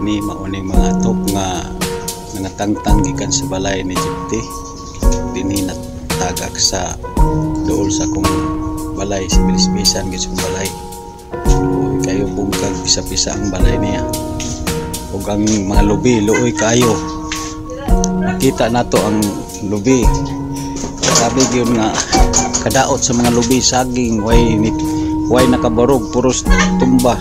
Kini mauning mga tok nga nangatangtang gikan sa balay ni Gypty. Dinhi natagak sa dool sa kong balay sa bilis-bisan gid sa balay. Luoy kayo bungkag pisa-pisa ang balay niya. Ug ang mga lubi luoy kayo. Makita nato ang lubi. Grabe gyud nga kadaot sa mga lubi saging way nakabarog puros tumba.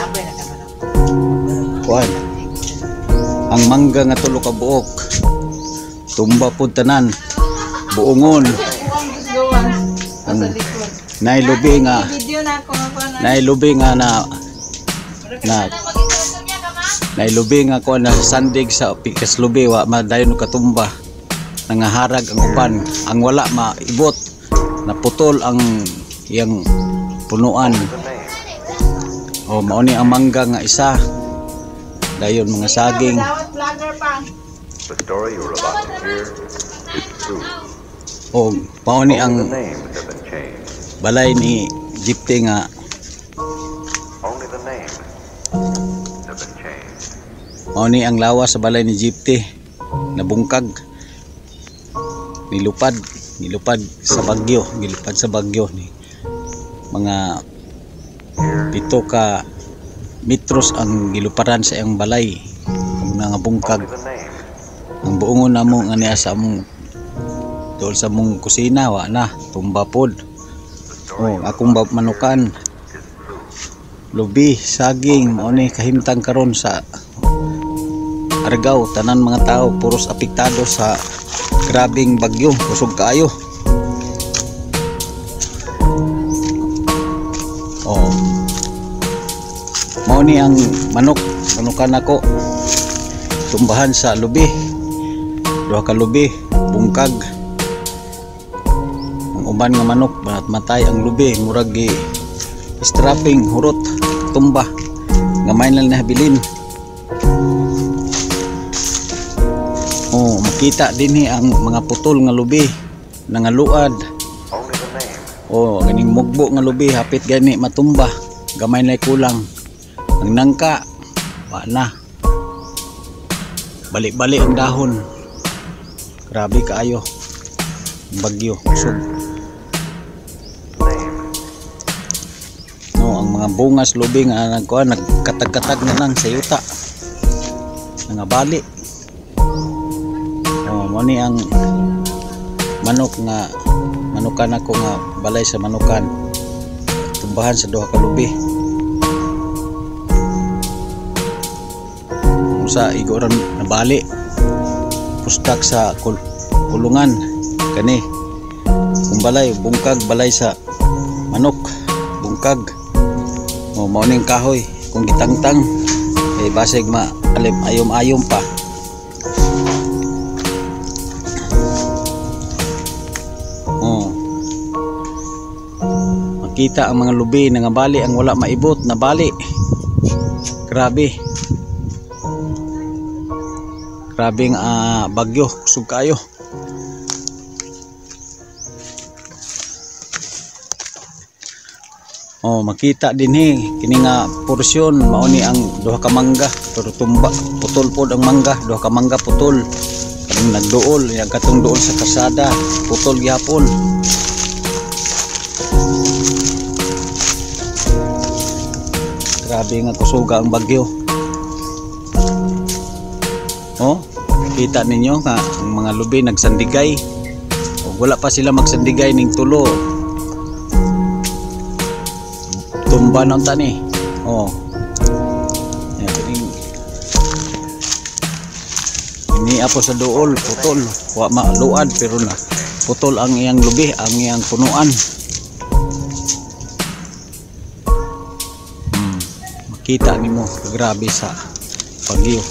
Kuan ang mangga nga tulo ka buok tumba pud tanan buongon nailubi nga nailubi nga kuan na sandig sa pikas lubi wa madayon katumba nangaharag ang uban ang wala maibot naputol ang iyang punuan. O mauni ang mangga nga isa dayon mga saging. The story you're about to hear is true. O mauni ang The names have been changed. balay ni Gypty nga Only the names have been changed. mauni ang lawas sa balay ni Gypty nabungkag nilupad sa bagyo ni mga 7 ka metros ang giluparan sa iyang balay ang mga bungkag. Only the names. Ang buongon namo nga niya sa among dool sa among kusina wa na tumba pod. Oh, akong manukan lubi saging mao ni kahimtang karon sa Argao tanan mga tao puros apektado sa grabing bagyo kusog kaayo. Oh, mao ni ang manukan ako tumbahan sa lubi. 2 ka lubi bungkag ang uban nga manok matay ang lubi murag gi strapping hurot tumba gamay lang nahabilin. Oh, makita dinhi ang mga putol nga lubi nangaluad. Only the names. Oh, ganing mugbo nga lubi hapit gani matumba gamay na kulang ang nangka wa na balik-balik ang dahon. Grabe kaayo bagyo kusog. No, ang mga bungas lubi nga nagkuan nagkatag-katag na lang sa yuta nangabali. Oh, mo ni ang manok nga manukan ako nga balay sa manukan tumbahan sa 2 ka lubi. Sa igoran nabali pustak sa kulungan kani kung balay bungkag balay sa manok bungkag mo morning kahoy kung gitangtang ay basig maalim ayom-ayom pa. Oh, makita ang mga lubi nangabali ang wala maibot nabali. Grabe grabing bagyo kusog kayo. Oh, makita dinhi kini nga porsyon mao ni ang 2 ka mangga pero tumba putol pod ang mangga 2 ka mangga putol kaning nagduol yang katong duol sa kasada putol gyapon. Grabe nga kusuga ang bagyo. Oh, kita ninyo nga ang mga lubi nagsandigay. O, wala pa sila magsandigay ning tulo. Tumba na tani. Oh. Yan ini apo sa duol putol. Wa maluad pero na putol ang iyang lubi, ang iyang punuan. Makita nimo grabe sa bagyo.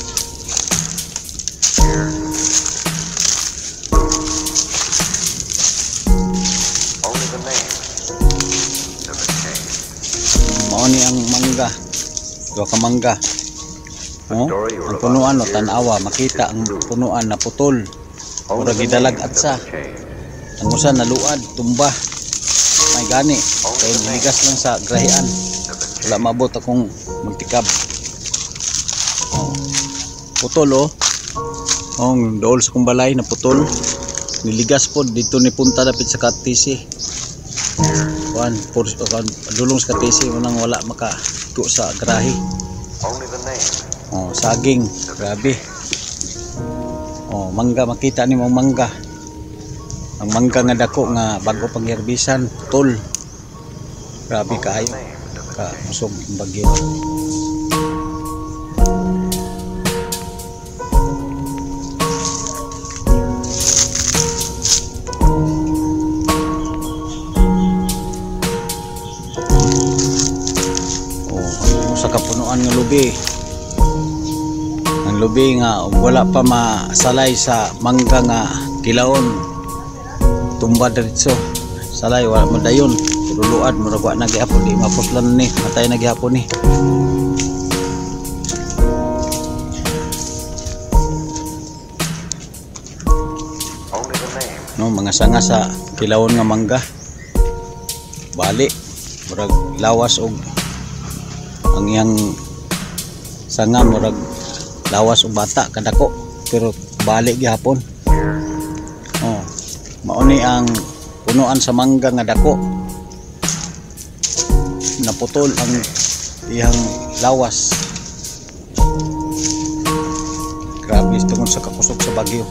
Mao ni ang mangga 2 ka mangga. Oh, ang punuan o tanawa makita ang punuan na putol mura gidalag atsa ang usa naluad tumba may gani kay ligas lang sa grahian wala mabot akong magtikab. Oh. putol oh. Oh, dool sa kong balay na putol. Niligas po dito ni punta dapit sa katisi. Kuan, dulong sa katisi unang wala maka ko sa grahe. Oh, saging, grabe. Oh, mangga makita ni mong mangga. Ang mangga nga dako nga bago pangherbisan, putol. Grabe kaayo. Ka usog ang bagyo. Sa kapunuan ng lubi, ang lubi nga wala pa masalay sa mangga nga kilawon, tumba diretso salay wala mo dayon, turuluad muragwa na gihapon, di mapuslan ni matay na gihapon ni. No, mga sanga sa kilawon nga mangga bali murag lawas og ang iyang sanga murag lawas o bata kadako pero balik gihapon. Oh, mao ni ang punuan sa mangga nga dako naputol ang iyang lawas. Grabe tungod sa kakusog sa bagyo.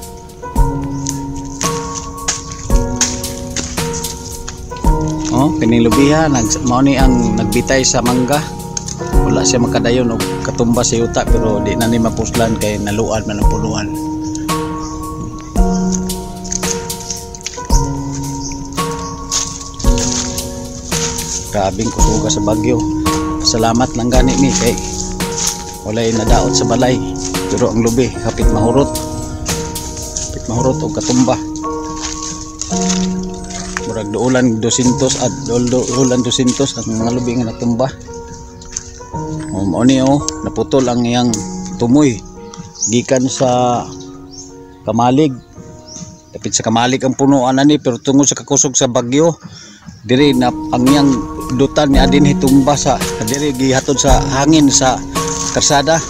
Oh, kining lubiha mao ni ang nagbitay sa mangga. Wala siya makadayon og katumba sa yuta pero di na ni mapuslan kay naluad man ang puluhan. Grabing kusuga sa bagyo. Salamat lang gani mi kay walay nadaot sa balay pero ang lubi hapit mahurot. Hapit mahurot og katumba. Murag duulan 200 at duulan 200 ang mga lubi nga natumba. Mao ni oh, naputol ang iyang tumoy gikan sa kamalig. Dapit sa kamalig ang punuan ani pero tungod sa kakusog sa bagyo diri na ang iyang dutan ni adin hitumba sa diri gihatod sa hangin sa karsada.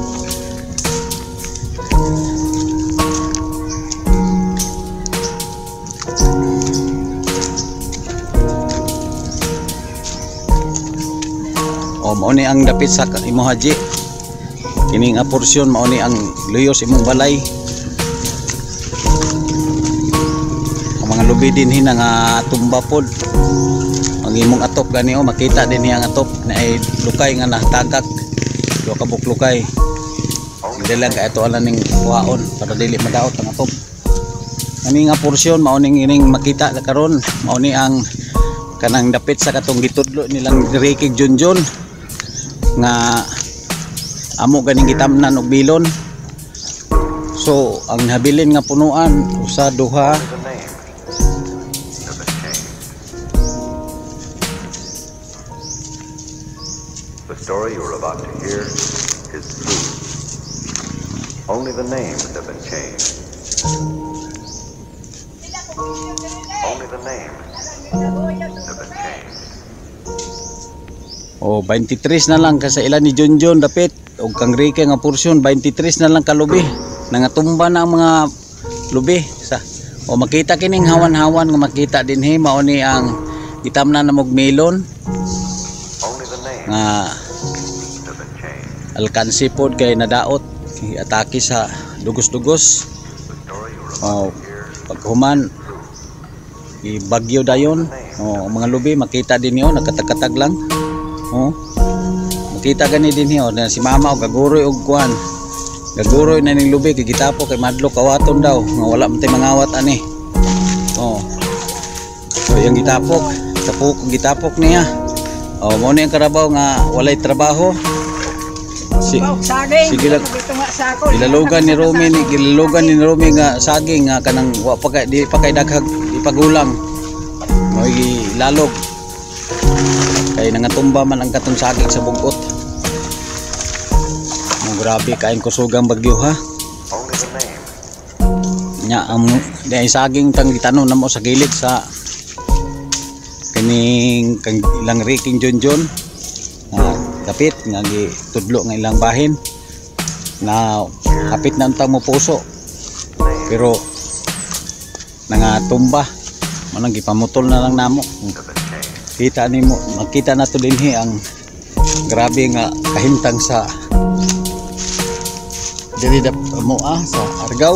O mao ni ang dapit sa imo haji kining nga porsyon mao ni ang luyos imong balay. Ang mga lubi din hina nga tumba pod ang imong atop gani o makita din niya ang atop na ay lukay nga natagak do ka buklukay hindi lang kay ato ala ning kuhaon para dili madaot ang atop. Ani nga porsyon mao ning ining makita karon mao ni ang kanang dapit sa katong gitudlo nilang Ricky Junjun nga amo ganing gitamnan og bilon. So ang habilin nga punuan usa duha The story you're about to hear is true. Only the names have been changed. Only the names have been changed. O 23 na lang kasi ilan ni Junjun dapit og kang Ricky nga porsyon 23 na lang kalubi nangatumba na ang mga lubi sa o makita kining hawan-hawan nga makita dinhi mao ni ang gitamnan na og melon nga alkansi pod kay nadaot atake sa dugos-dugos. O paghuman ibagyo dayon o mga lubi makita din niyo nakatatag lang. Oh, makita gani din hiyo na si mama og gaguroy og kuan. Gaguroy na ning lubi kay gitapo kay madlo kawaton daw nga wala man tay mangawat ani. Oh. So yung gitapok gitapok niya. Oh, mo ni ang karabaw nga walay trabaho. Sige lang. Gilalugan ni Romy nga saging nga kanang wa pa kay di pa kay daghag di pagulang. Mo lalog. Kay nangatumba man ang katong saging sa bugot. Grabe kain kusugang bagyo ha. Nya dai saging tang gitanon namo sa gilid sa kining kang ilang Ricky Junjun. Kapit nga gitudlo nga ilang bahin. na hapit na untang mo puso pero nangatumba manang gipamutol na lang namo. Kita nimo, makita na to dinhi ang grabe nga kahimtang sa diri mo sa Argao.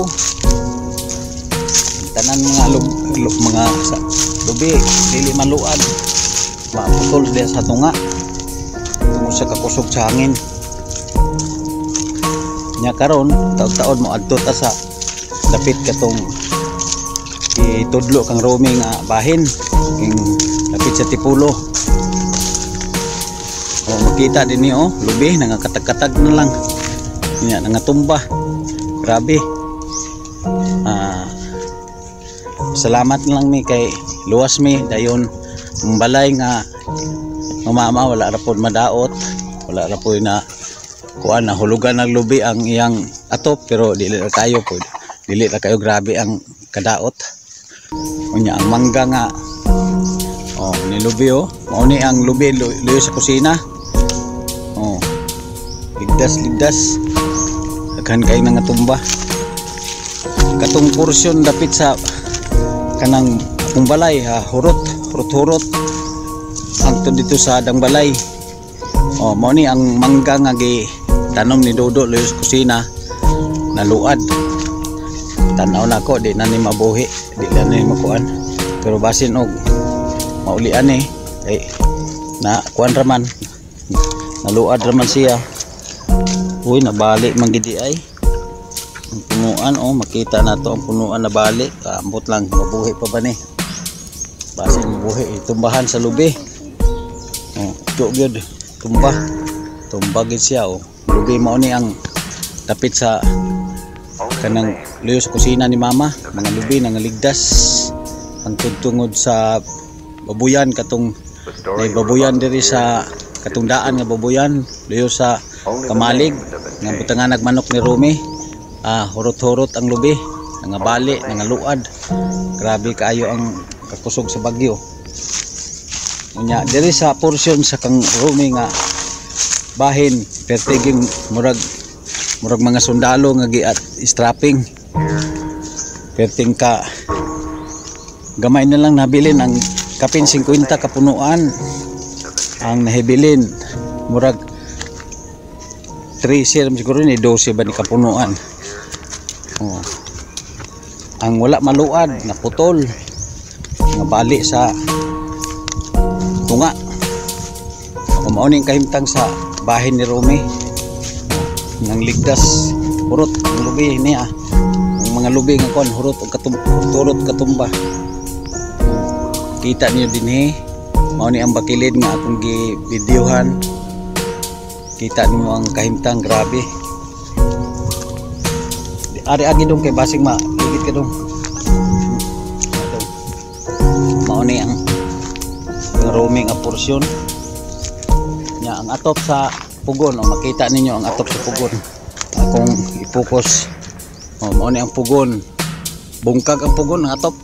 Tanan mga sa lubi dili maluad, maputol diya sa tunga tungod sa kakusog sa hangin. Nya karon taud-taud mo adto ta sa dapit katong itudlo kang roaming nga bahin king dapit sa Tipulo. Makita din niyo lubi nangakatag-katag na lang nya nangatumba. Grabe. Salamat na lang mi kay luwas mi dayon ang balay nga mamama wala ra pod madaot, wala ra pod na kuan na hulugan ng lubi ang iyang atop pero dili ra kayo pod, dili ra kayo grabe ang kadaot. Unya ang mangga nga ni lubi mao ni ang lubi luyo sa kusina. Ligdas daghan kay nangatumba. Katong porsyon dapit sa kanang akong balay hurot hangtod dito sa dang balay. Mao ni ang mangga nga tanom ni Dodo luyo sa kusina naluad. Tanaw na ko di na ni mabuhi, di na ni makuan pero basin og maulian kay na kuan raman naluad raman siya. Uy, nabali man gidi ay ang punuan. Makita na to ang punuan na bali. Ambot lang mabuhi pa ba ni basin mabuhi tumbahan sa lubi. Ito gyud tumba gid siya. Lubi mao ni ang dapit sa kanang luyo sa kusina ni mama. Mga lubi nangaligdas ang tungod sa babuyan katong may babuyan diri sa katong daan nga babuyan luyo sa Kamalig nga butangan nagmanok ni Rumi. Hurot-hurot ang lubi, nangabali, nangaluad. Grabe kaayo ang kakusog sa bagyo. Unya diri sa portion sa kang Rumi nga bahin pertiging murag mga sundalo nga giat strapping. Perting ka gamay na lang nabilin ang kapin 50 kapunuan ang nahibilin murag 3 siguro ni 12 ba ni kapunuan. Ang wala maluad naputol nga bali sa tunga. Mao ning kahimtang sa bahin ni Rumi nang ligdas hurot ang lubi niya. Ang mga lubi nga kon hurot og katumba. Kita niyo dinhi mao ni ang bakilid nga akong gi-videohan. Kita niyo ang kahimtang grabe. Ari-agi dong kay basing ligid ka dong. Mao ni ang roaming nga porsyon. Nya ang atop sa pugon makita ninyo ang atop sa pugon. Akong i-focus. Mao ni ang pugon. Bungkag ang pugon ang atop.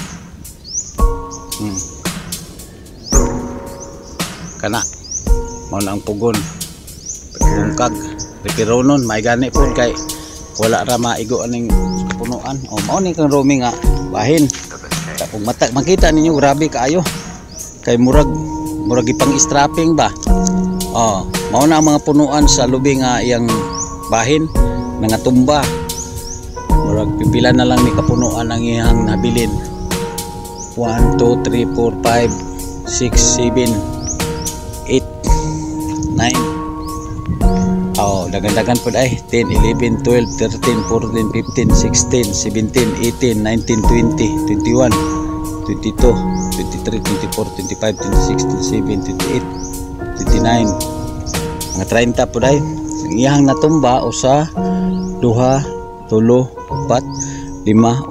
Kana mao na ang pugon. Bungkag repironon may gani po kay wala ra maigo aning punuan. Mao ni kang roaming nga bahin. Kung makita ninyo grabe kaayo kay murag ipang strapping ba. Mao na ang mga punuan sa lubi nga iyang bahin nangatumba. Murag pipila na lang ni kapunuan ang iyang nabilin. 1 2 3 4 5 6 7 8 9. Dagan-dagan po ay 10, 11, 12, 13, 14, 15, 16, 17, 18, 19, 20, 21, 22, 23, 24, 25, 26, 27, 28, 29. Mga 30 po ay iyang natumba o sa 2, 3, 4, 5, 6, 7, 8, 9, 10, 11, 12, 13, 14, 15,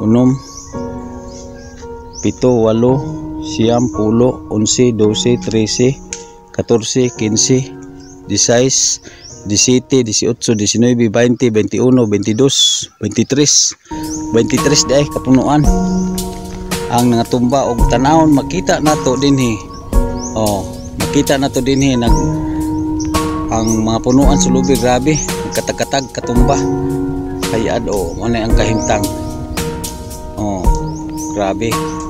16, 17, 18, 19, 20, 21, 22, 23 day kapunuan ang nangatumba og tanawon. Makita nato dinhi makita nato dinhi ang mga punuan sa lubi. Grabe nagkatag-katag katumba. Hayad o mo na ang kahimtang. Oh, grabe.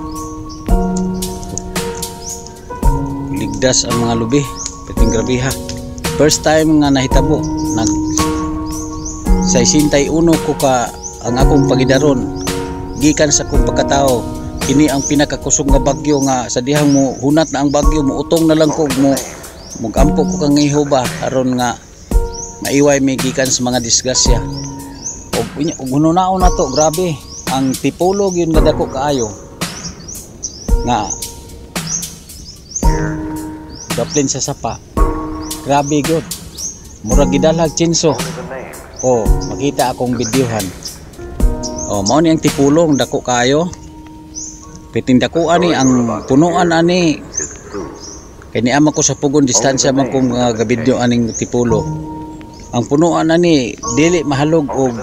Ligdas ang mga lubi. Piting grabe ha. First time nga nahitabo, nag 61 ko ka ang akong pagidaron gikan sa akong pagkatao. Kini ang pinakakusog nga bagyo nga sa dihang mo hunat na ang bagyo, mo utong na lang ko mo mugampo ko kang ihoba aron nga maiway may gikan sa mga disgrasya. Og hununaon na to, grabe ang tipulog yun nga dako kaayo nga daplin sa sapa. Grabe gyud, murag gidalag chinso. Oh, makita akong videohan. Oh, mao ni ang tipulong dako kayo. Piting dako ani ang punuan ani. Kay niama ko sa pugon distansya man kung gabidyo aning tipulo. Ang punuan ani dili mahalog og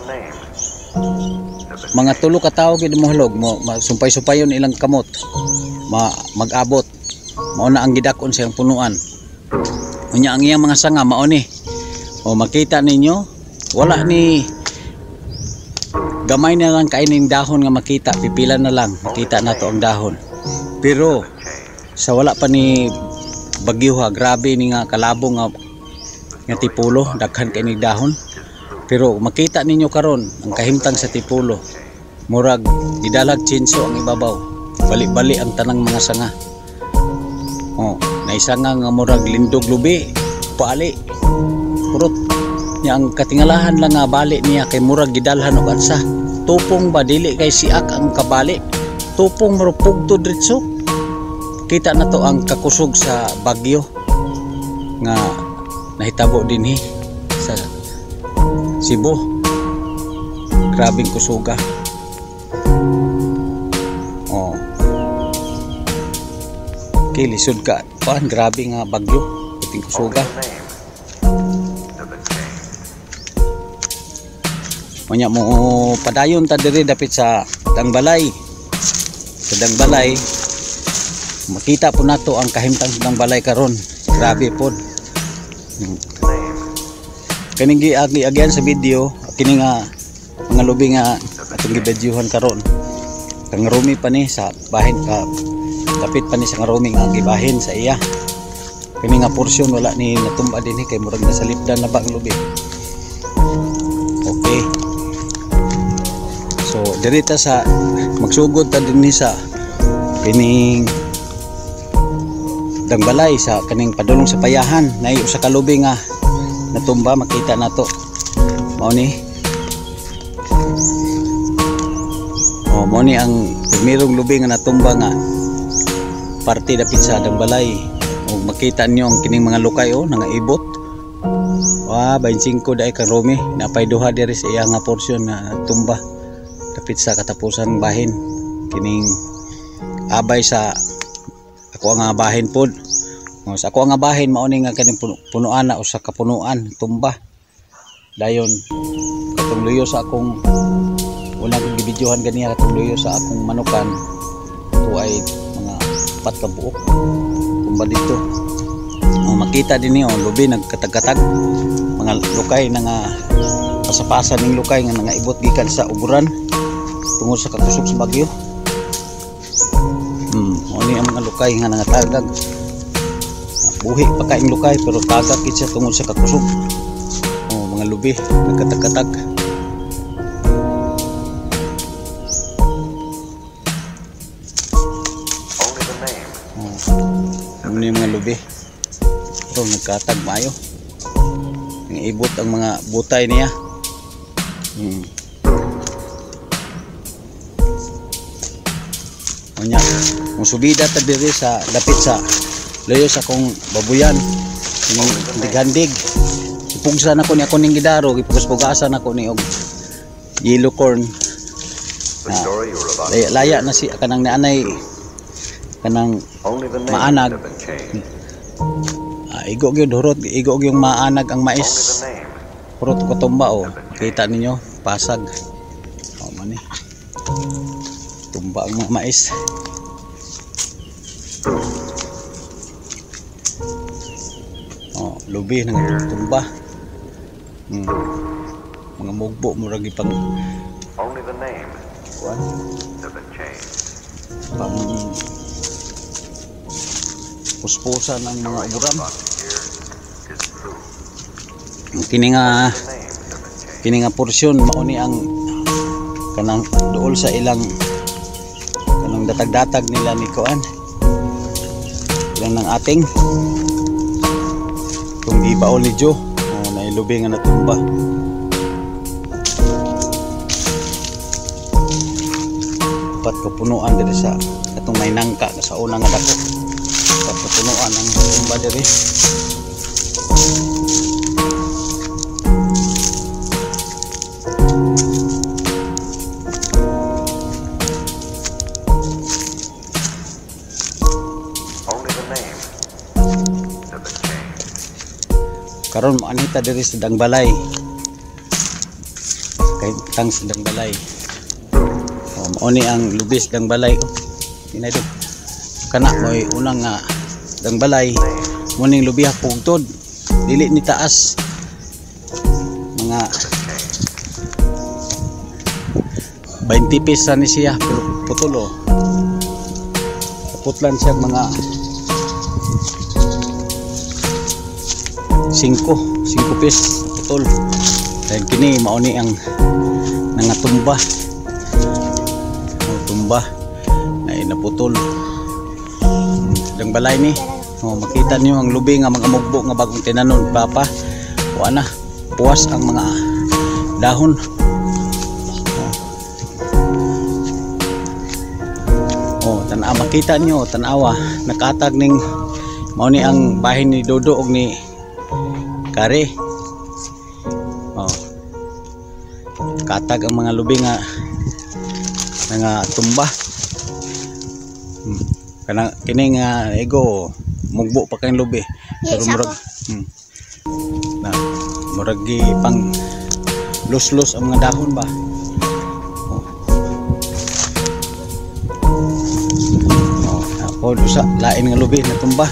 mga 3 ka tawo gid mahalog mo sumpay-supayon ilang kamot. Mag-abot. Mao na ang gidakon siyang punuan. Unya ang iyang mga sanga mao ni. O makita ninyo, wala ni gamay na lang kaining dahon nga makita, pipila na lang makita nato ang dahon. Pero sa wala pa ni bagyo ha, grabe ni nga kalabong nga tipulo, daghan kay ni dahon. Pero makita ninyo karon ang kahimtang sa tipulo, murag gidalag chinso ang ibabaw, bali-bali ang tanang mga sanga. Oh, naisanga nga murag lindog lubi, pali purot nya ang katingalahan lang nga bali niya kay murag gidalhan og ansa. Tupong ba dili kay siak ang kabali, tupong marupog to diretso. Kita na to ang kakusog sa bagyo nga nahitabo dinhi sa Cebu. Grabing kusuga. Oh, okay, lisod ka pan, grabe nga bagyo, puting kusuga. Unya mo padayon ta diri dapit sa Dangbalay. Sa Dangbalay makita po nato ang kahimtang sa Dangbalay karon. Grabe pod. Kaning giagi-agian sa video, kini nga mga lubi nga atong gibidyohan karon. Kang rumi pa ni sa bahin ka, dapit pa ni sa rumi nga gibahin sa iya. Kini nga porsyon wala ni natumba dinhi kay murag nasalipdan na ba ang lubi. Okay. So dirita sa magsugod ta dinhi sa kining Dangbalay sa kaning padulong sa payahan. Nay usa ka lubi nga natumba, makita nato. Mao ni. Oh, mao ni ang primerong lubi nga natumba nga parte dapit sa Dangbalay. Og makita niyo ang kining mga lukay oh nangaibot. Wa 25 daay ka romi, napay duha diri sa iya nga porsyon na tumba dapit sa katapusan bahin. Kining abay sa ako nga bahin pod. O, sa ako nga bahin mao ni nga kaning punuan na usa ka punuan tumba. Dayon katong luyo sa akong una kong gibidyohan ganiya, katong luyo sa akong manukan. Ito ay mga 4 ka buok tumba dito. O, makita din niyo lubi nagkatag-katag mga lukay na nga pasapasa ning lukay nga nangaibot gikan sa uburan tungod sa kakusog sa bagyo. Oni ang mga lukay nga nangatagag. Buhi pa kaing lukay pero tagak kitsa tungod sa kakusog. Oh, mga lubi nagkatag-katag. Oni mga lubi. Pero nagkatag maayo. Ibot ang mga butay niya. Onya, musubida ta diri sa dapit sa layo sa kong babuyan. Ning gandig. Ipugsa na ko ni ako ning gidaro, ipugas-pugasan ako ni og yellow corn. Laya na si kanang nanay kanang maanag. Igo gyud hurot, igo yung maanag ang mais. Hurot ko tumba oh. Kita ninyo, pasag. Oh man ni. Tumba ang mga mais. Oh, lubi nang tumba. mga mugbo murag ipang Only the names kuan have been changed. pang puspusan ng mga You're uburan. about to hear is true. Kini nga The names have been changed. kini nga porsyon mao ni ang kanang duol sa ilang kanang datag-datag nila ni kuan ilang ng ating kung di baol ni Jo nailubi nga natumba. Pat kapunuan diri sa atong may nangka sa unang nga dako. Pat kapunuan ang tumba diri. Only the names have been changed. Karon maanita diri sa Dangbalay. Kay tang sa Dangbalay. Mao ni ang lubis Dangbalay. Inay do. Kana moy unang nga Dangbalay. Mo ning lubiha pugtod. Dili ni taas. Mga 20 pesa ni siya pero putulo. Putlan siya mga 5 pes putol. Dahil kini mao ni ang nangatumba. Tumba ay naputol. Dangbalay ni. Makita niyo ang lubi nga mga mugbo nga bagong tinanon papa. Wa na puwas ang mga dahon. Tanawa makita niyo, tanawa nakatag ning mao ni ang bahin ni Dodo og ni Kare. Katag ang mga lubi nga tumba. Kana kini nga ego mugbo pa kay lubi. Pero murag na murag gi pang los-los ang mga dahon ba. O sa lain nga lubi na tumba.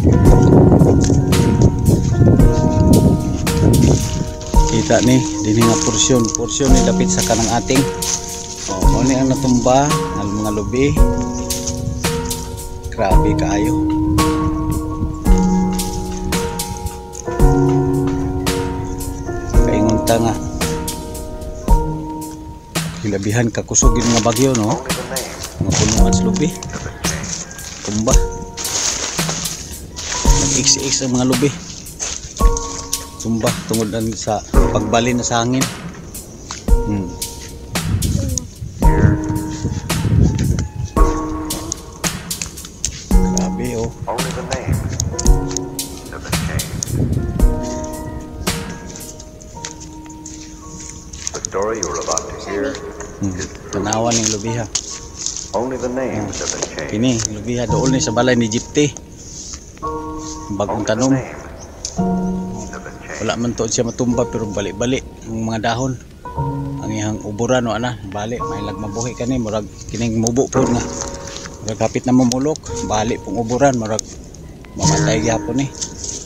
Kita ni dinhi nga porsyon ni dapit sa kanang ating. O ni ang natumba ang mga lubi. Grabe kaayo. Kaingon ta nga hilabihan kakusog yung mga bagyo no. Mga punuan sa lubi. Tumba. Nag-x ang mga lubi. Tumba tungod sa pagbali na sa hangin. Grabe oh. Only the names have been changed. The story you're about to hear is true. Tanawan ng lubiha. Only the names have been changed. Kini lubiha dool ni sa balay ni Gypty. Bagong Only the tanom. names have been changed. Wala man to siya matumba pero balik-balik ang mga dahon. Ang iyang uburan o ana, balik may lagmabuhi kani murag kining mubo po nga. Murag kapit na mamulok, balik pong uburan murag mamatay gyapon ni.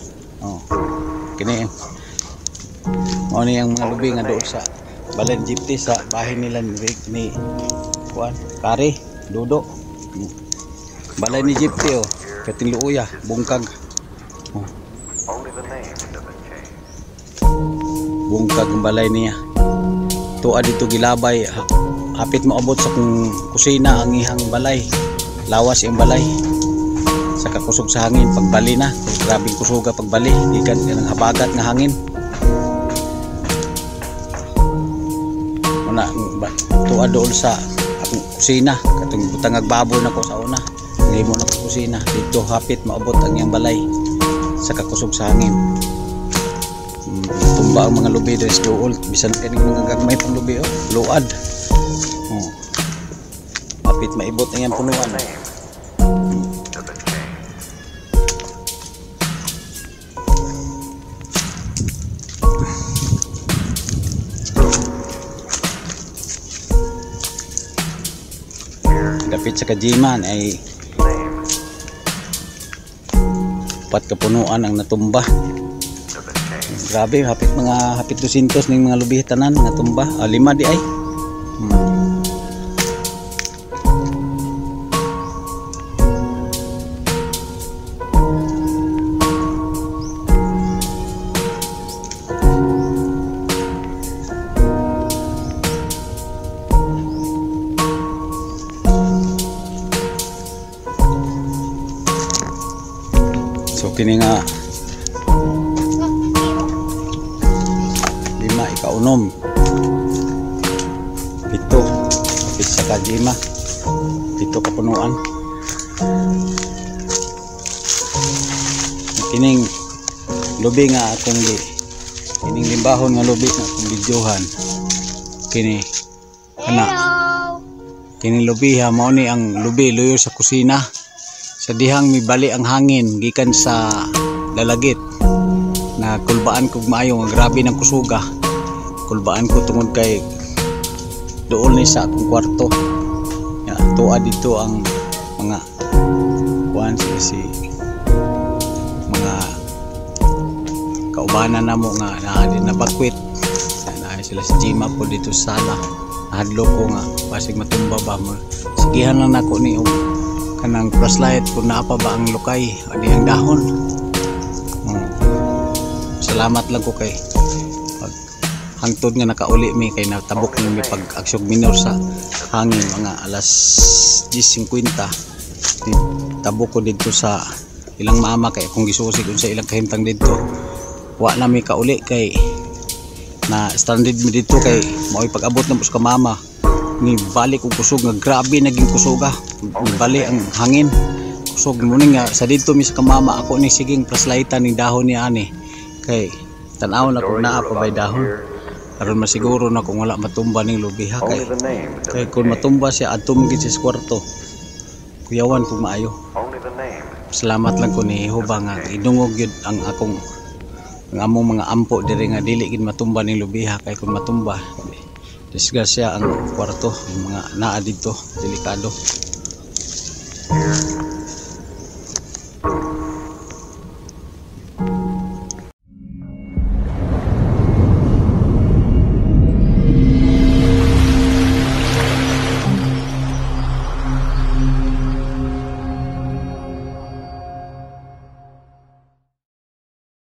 Kini mao ni ang mga lubi nga dool sa balay ni Gypty sa bahay nila ni kuan, Kare, Dodo. Balay ni Gypty kating luuya, bungkag. Only the names have been changed. Bungkag ang balay niya. Tuwa dito gilabay, hapit maabot sa kung kusina ang ihang balay. Lawas ang balay. Sa kakusog sa hangin pagbali na, grabing kusuga pagbali, ikan ng habagat nga hangin. Una tuwa dool sa akong kusina, katong butangag baboy na ko sa una. Limo na ko kusina, dito hapit maabot ang iyang balay sa kakusog sa hangin. Tumba ang mga lubi diri sa dool, bisan kaning mga gagmay pang lubi luad. Hapit maibot ang iyang punuan. Dapit sa kajiman ay pat kapunuan ang natumba. Grabe, hapit 200 ning mga lubi tanan nga tumba. 5 di ay. So kini nga 5 ikaunom 7 kapit sa kajima 7 kapunuan. Kining lubi nga akong kining limbahon nga lubi nga akong videohan kini kana kining lubi ha mao ni ang lubi luyo sa kusina. Sa dihang mibali ang hangin gikan sa lalagit na kulbaan ko maayo nga grabe ng kusuga. Kulbaan ko tungod kay doon ni sa akong kwarto. Ya, tuwa dito ang mga kuan si mga kaubanan namo nga na bakwit. Na sila si Jima po dito sa sala. Hadlo ko nga basig matumba ba mo. Sigihan lang nako ni kanang flashlight kung naapa ba ang lukay ani ang dahon. Salamat lang ko kay pag hangtod nga nakauli mi kay natabok mi pag aksyon minor sa hangin mga alas 10:50 tabok ko dito sa ilang mama kay kung gisusi kun sa ilang kahimtang dito wa na mi kauli kay na stranded mi dito kay mao pag-abot na sa mama ni balik og kusog nga grabe naging kusoga bali ang hangin kusog mo nga sa dito mi sa kamama ako ni siging flashlightan ni dahon ni ani kay tan-aw na kung naa pa bay dahon aron masiguro na kung wala matumba ning lubi ha kay kung matumba siya atom gid sa kwarto kuyawan kung maayo. Salamat lang ko ni Jehovah nga idungog gyud ang akong among mga ampo diri nga dili gid matumba ning lubi ha kay kung matumba disgrasya ang kwarto mga naa dito delikado.